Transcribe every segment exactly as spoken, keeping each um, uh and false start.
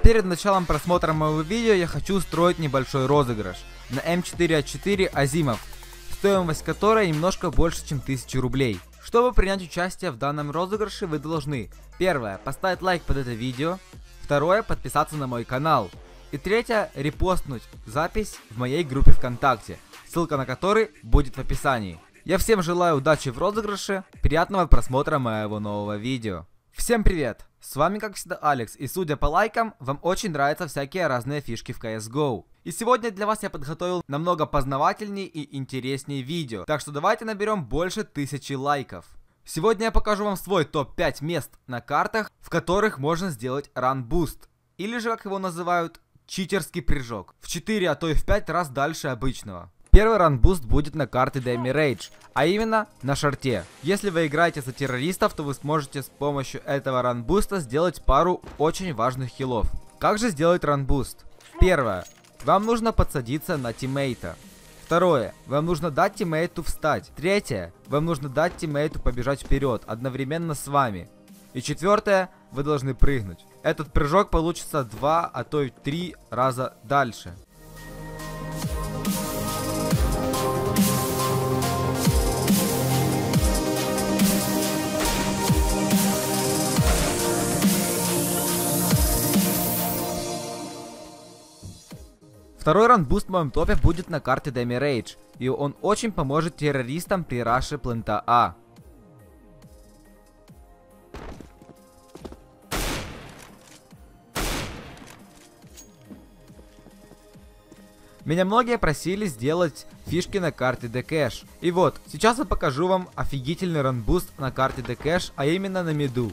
перед началом просмотра моего видео я хочу устроить небольшой розыгрыш на эм четыре а четыре Азимов, стоимость которой немножко больше, чем тысячу рублей. Чтобы принять участие в данном розыгрыше, вы должны: первое, поставить лайк под это видео, второе, подписаться на мой канал, и третье, репостнуть запись в моей группе ВКонтакте, ссылка на который будет в описании. Я всем желаю удачи в розыгрыше, приятного просмотра моего нового видео. Всем привет! С вами как всегда Алекс, и судя по лайкам, вам очень нравятся всякие разные фишки в си эс го. И сегодня для вас я подготовил намного познавательнее и интереснее видео, так что давайте наберем больше тысячи лайков. Сегодня я покажу вам свой топ пять мест на картах, в которых можно сделать Run Boost, или же как его называют, читерский прыжок, в четыре, а то и в пять раз дальше обычного. Первый ранбуст будет на карте Demi Rage, а именно на шорте. Если вы играете за террористов, то вы сможете с помощью этого ранбуста сделать пару очень важных хилов. Как же сделать ранбуст? Первое. Вам нужно подсадиться на тиммейта. Второе. Вам нужно дать тиммейту встать. Третье. Вам нужно дать тиммейту побежать вперед одновременно с вами. И четвертое. Вы должны прыгнуть. Этот прыжок получится два, а то и три раза дальше. Второй ранбуст в моем топе будет на карте Demi Rage, и он очень поможет террористам при раше плента А. Меня многие просили сделать фишки на карте Dcash. И вот, сейчас я покажу вам офигительный ранбуст на карте Dcash, а именно на миду.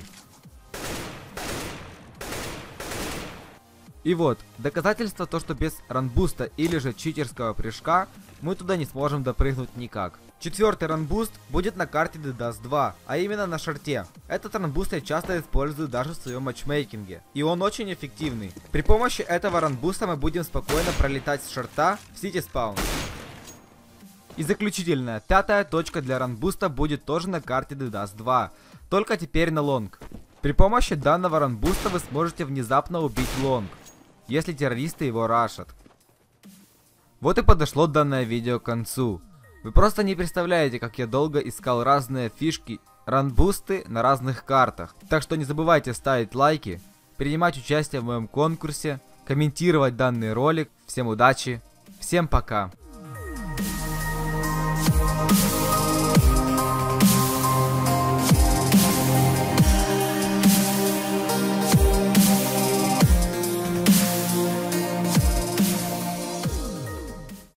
И вот, доказательство то, что без ранбуста или же читерского прыжка мы туда не сможем допрыгнуть никак. Четвертый ранбуст будет на карте ди дас два, а именно на шорте. Этот ранбуст я часто использую даже в своем матчмейкинге, и он очень эффективный. При помощи этого ранбуста мы будем спокойно пролетать с шорта в сити спаун. И заключительная, пятая точка для ранбуста будет тоже на карте ди дас два, только теперь на лонг. При помощи данного ранбуста вы сможете внезапно убить лонг, если террористы его рашат. Вот и подошло данное видео к концу. Вы просто не представляете, как я долго искал разные фишки, ранбусты на разных картах. Так что не забывайте ставить лайки, принимать участие в моем конкурсе, комментировать данный ролик. Всем удачи, всем пока.